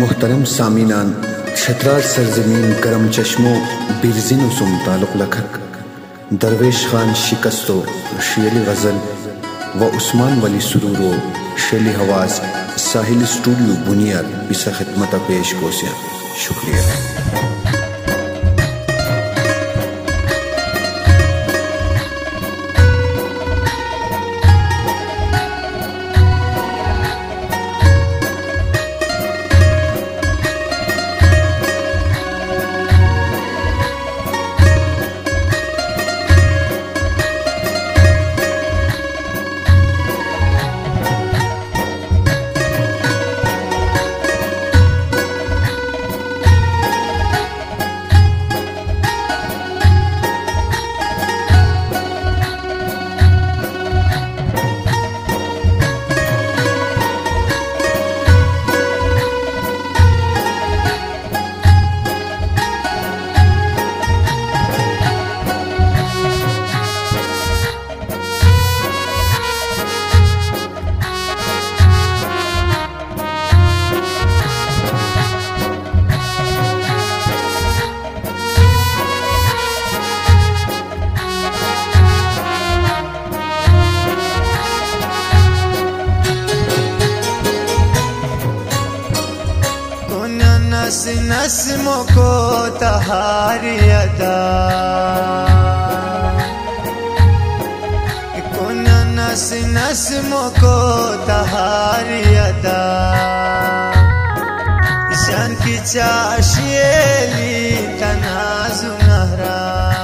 मोहतरम सामीनान, छतराज सरजमीन करम चश्मो बिरजिन सुम ताल्लुक लखक, दरवेश खान शिकस्तो शेली गज़ल व उस्मान वली सुरूरो शेली हवास साहिल स्टूडियो बुनियाद इस खिदमत पेश कोसिया। शुक्रिया। नस्मों को तहारी अदा, कौन नस्मों को तहारी अदा, शान की चाशियली तनाज़ु नहरा,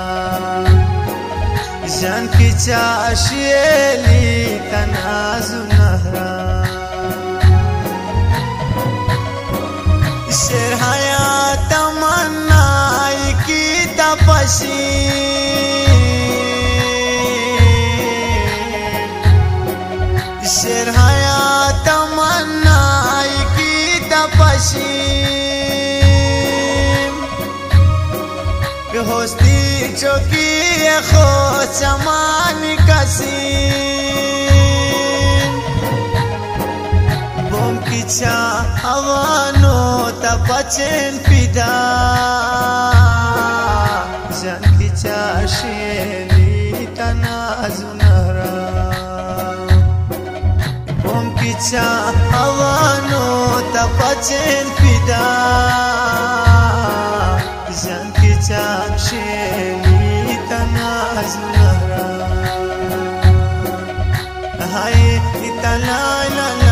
शान की चाशियली तनाज़ु नहरा, शेर हयात तमन्नाई की तपसी, शेर हयात तमन्नाई की तपसी, होस्ती चौकी खो चमान कसी, बोम की चा हवानो तपचन पिदा, जान की चाशेली तनाज़ु नहरा, बोम की चा हवानो तपचन पिदा, जान की चाशेली तनाज़ु नहरा, हाय इतना ला ला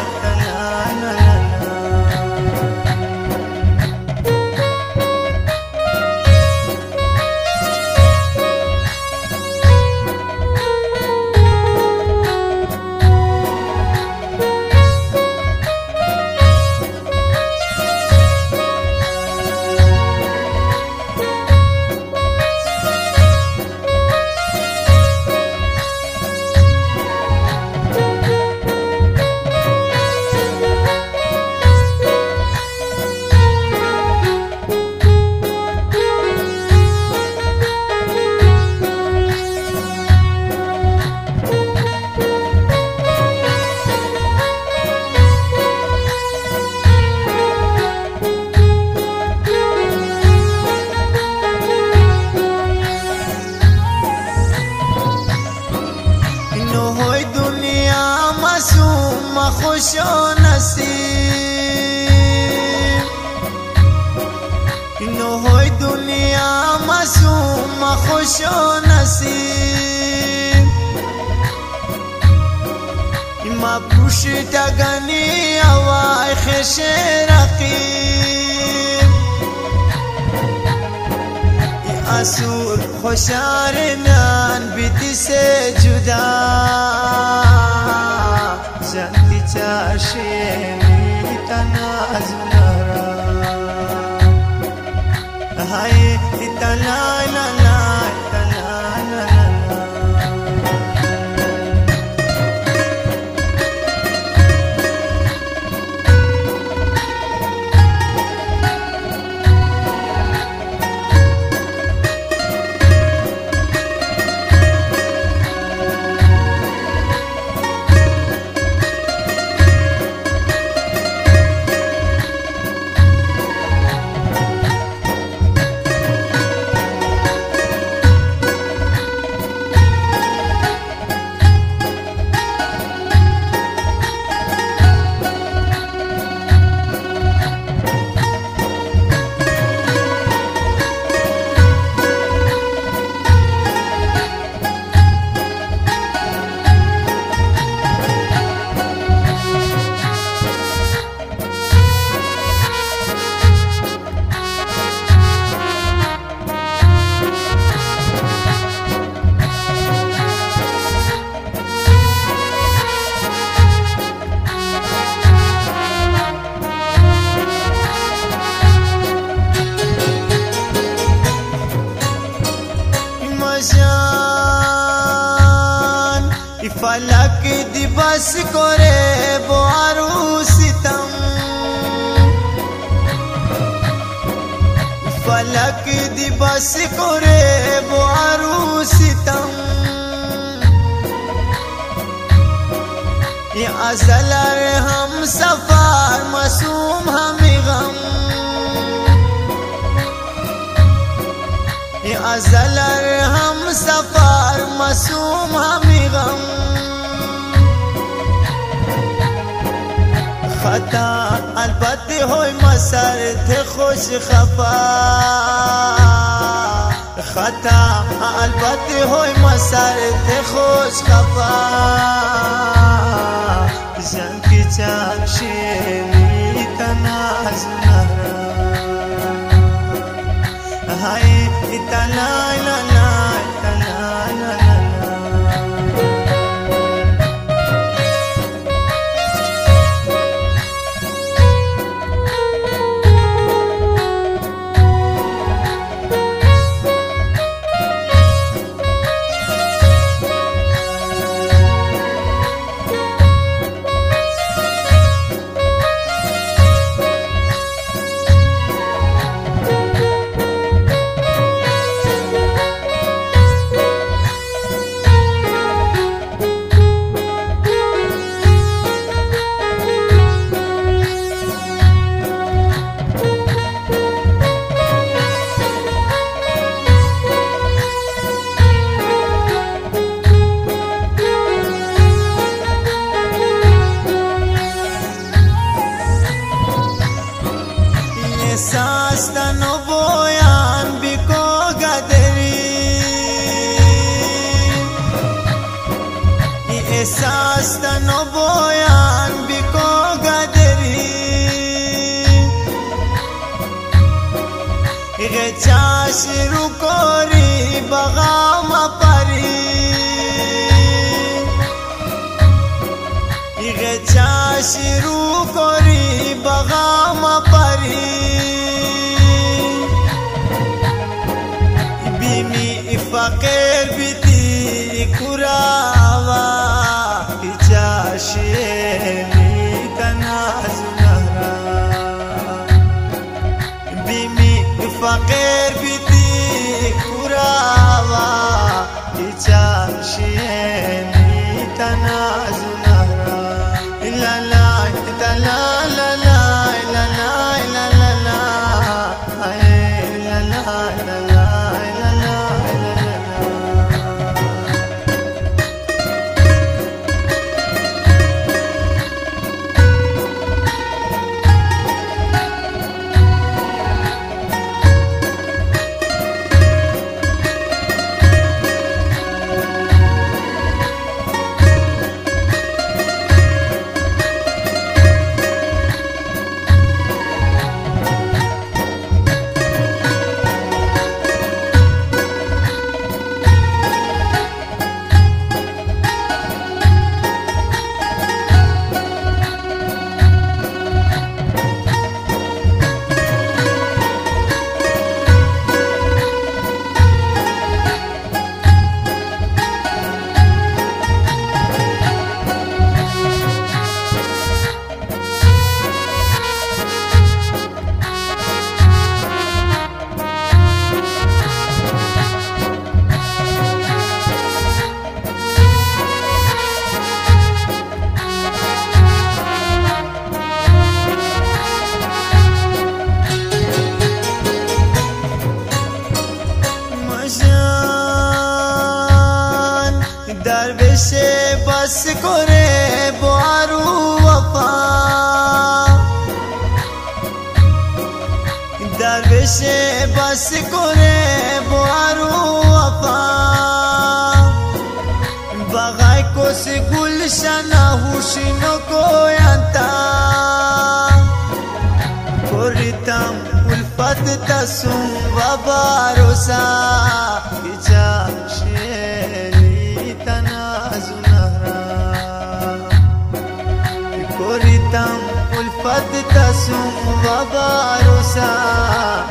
खुशो नसीब, नो होय दुनिया मासूम खुशो नसीब, इमा पुष्ट गनी आवाज़ ख़ुशे रकीब, ये आसूर खुशार नान बीती से जुदा, जान की चाशेली तनाज़ु नहरा, हाय इतना ला ला ला ला ला। دی بس करे वो आरूसितम फलक दी बस करे वो आरूसितम ये अज़लर हम सफर मासूम हम गम ये अज़लर हम सफर मासूम हम गम खता अलबत्ते होय मसर थे खुश खफा खता अलबत्ते होय मसर थे खुश खफा जंग चाक्षी तनाज नहरा हाय इतना ला ला इतना ला ला Sastano boyan biko gaderi Sastano boyan biko gaderi Gechash rukori bagama pari Gechash rukori bagama pari فقیر بیتی کراوا چاشیلی تناز نهرا بیمی فقیر بیتی کراوا چاشیلی تناز نهرا لا لا لا لا لا لا لا لا لا لا दरवेश बस करे बारू वफा दरवेश बस करे बारू वफा बगाई को से गुलशना हुस्न को अंता कोरितम उल्फत तसुम वबारोसा कोरितम उल्फत तसुम वबारोसा